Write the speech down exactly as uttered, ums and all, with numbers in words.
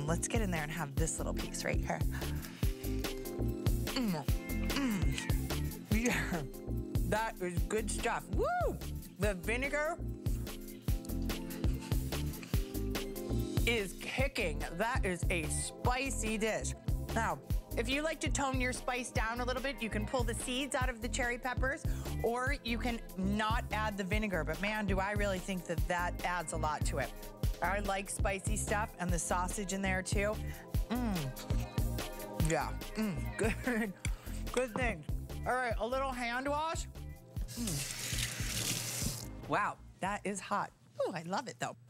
Mm, let's get in there and have this little piece right here. Mm, mm. Yeah, that is good stuff. Woo! The vinegar is kicking. That is a spicy dish. Now, if you like to tone your spice down a little bit, you can pull the seeds out of the cherry peppers, or you can not add the vinegar. But man, do I really think that that adds a lot to it. I like spicy stuff, and the sausage in there too. Mmm. Yeah, mmm, good, good thing. All right, a little hand wash. Mm. Wow, that is hot. Ooh, I love it though.